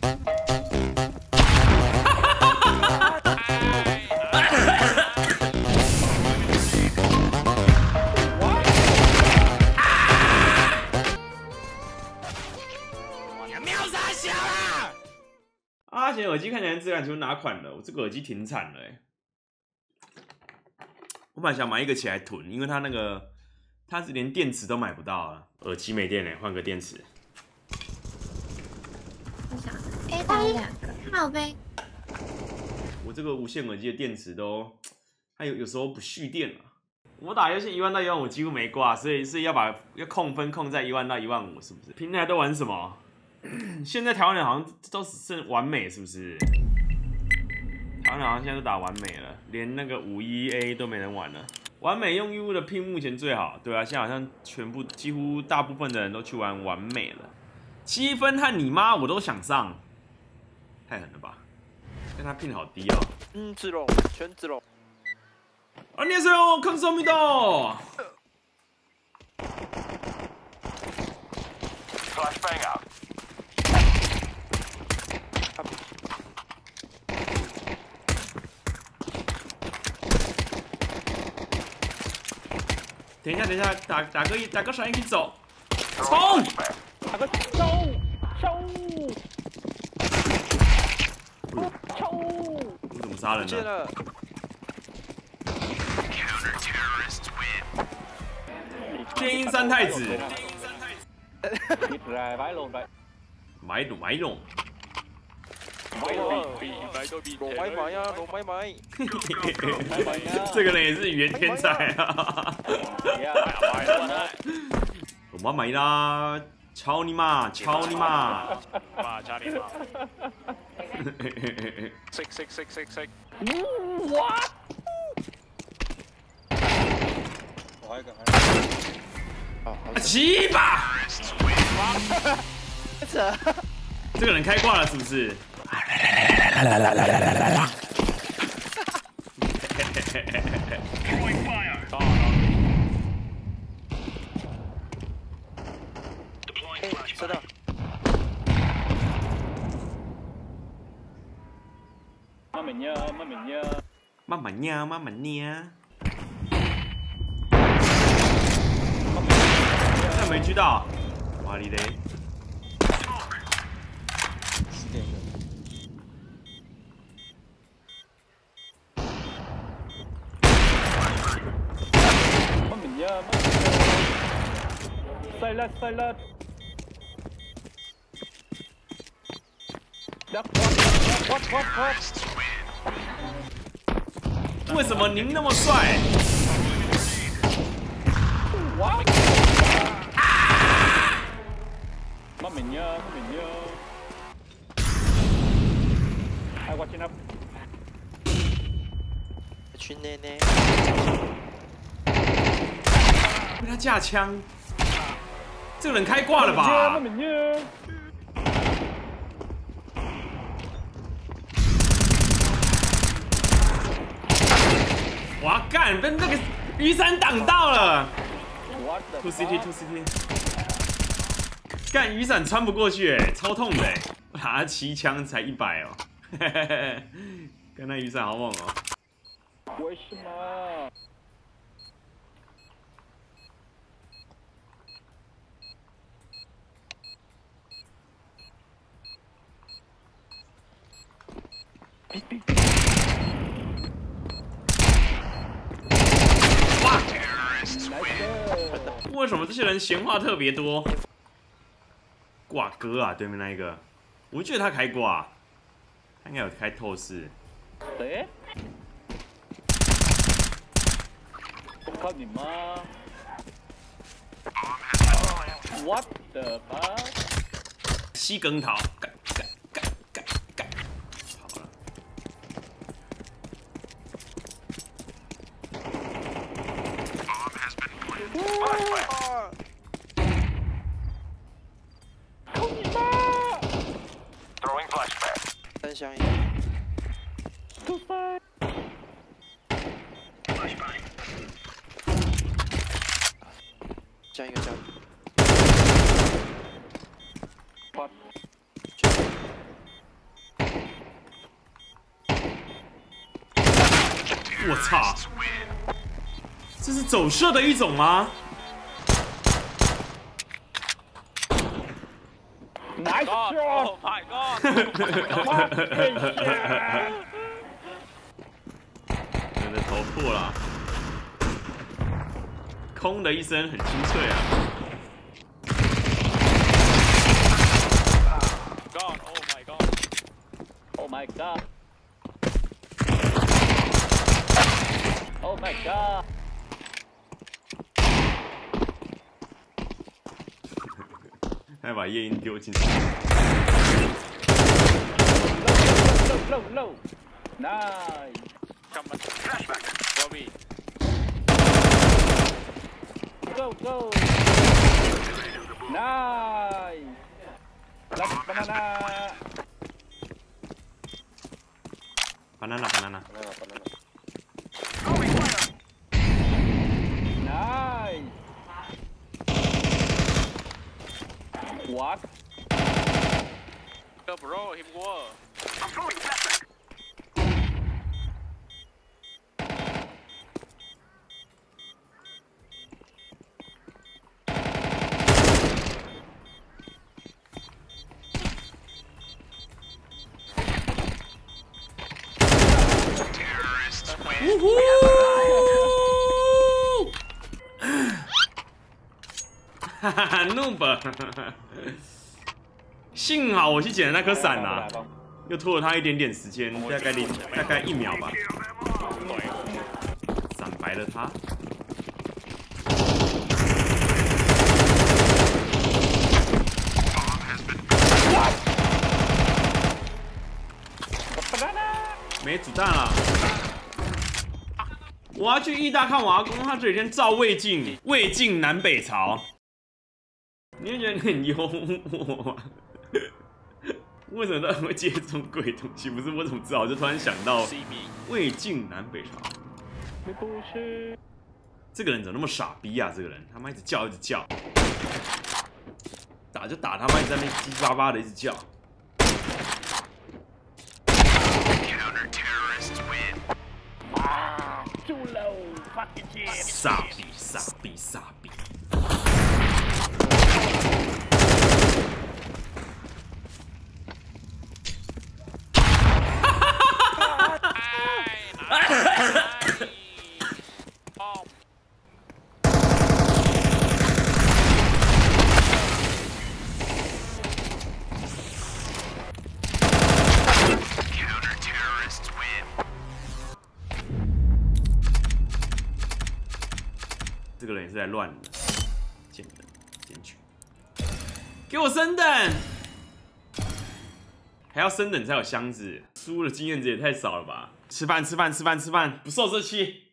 阿贤耳机看起来质感，请问哪款的？我这个耳机挺惨的我本来想买一个起来囤，因为它是连电池都买不到啊，耳机没电换个电池。 我想 A 打2个，好呗。 我这个无线耳机的电池它有时候不蓄电了。我打游戏1万到1万5几乎没挂，所以是要控分控在1万到1万5，是不是？平台都玩什么？现在台湾人好像都只剩完美，是不是？台湾人好像现在都打完美了，连那个51A 都没人玩了。完美用 U 的拼目前最好，对啊，现在好像几乎大部分的人都去玩完美了。7分和你妈我都想上，太狠了吧！但他拼好低哦。 子龙，全子龙。 안녕하세요，감사합니다。 Flashbang out. 等一下，打个闪一起走，冲！ 打个抽！ 我怎么杀人呢？电音三太子。買龍。这个人也是语言天才啊！我买啦，操你妈！操你妈！ 哇，加你妈！Sick！ 哇！ 我还有一个。 7把！这个人开挂了是不是？ 收到。 慢慢捏。那没狙到，哇哩嘞！ 細粒。 为什么您那么帅？ 乜明呀？哎，我进来。群内内。 被他架枪，这个人开挂了吧？哇干，被那个雨伞挡到了。2 CT，干雨伞穿不过去超痛的打7枪才100哦，干那雨伞好猛哦。 为什么？ 为什么这些人闲话特别多？挂哥啊，对面那一个，我觉得他开挂，他应该有开透视。 对。我靠你妈 ！What the fuck？ 西梗桃，干！好了。 靠你妈 ！Throwing flashbang。 3响1。加一个。 被我操！这是走射的一种吗？ Nice God, shot! oh my god! 真的头破了，空的一声很清脆啊！ God, oh my god! Oh my god! Oh my god! 还把夜莺丢进去。 Low, low, low! Nice! Come on. Flashback. Robbie. Go, go! Nice! Last banana! banana banana。 Nice! What? Go bro, him go. I'm throwing flashback. 呜呼！哈哈哈 ，noob！ 幸好我去捡了那颗伞啦，又拖了他一点点时间，大概1秒吧，闪白了他。 没子弹了，我要去义大看我阿公，他这几天照魏晋，魏晋南北朝，你会觉得你很幽默吗？为什么他会接这种鬼东西？不是我怎么知道？我就突然想到魏晋南北朝。 不是， 这个人怎么那么傻逼啊？这个人他妈一直叫一直叫，打就打他妈，一直在那边叽叽巴巴的一直叫。 too low, fucking shit. 傻逼，傻逼，傻逼！这个人也是在乱的，贱人，检举，给我升等，还要升等才有箱子，输的经验值也太少了吧？吃饭，吃饭，吃饭，吃饭，不受这气。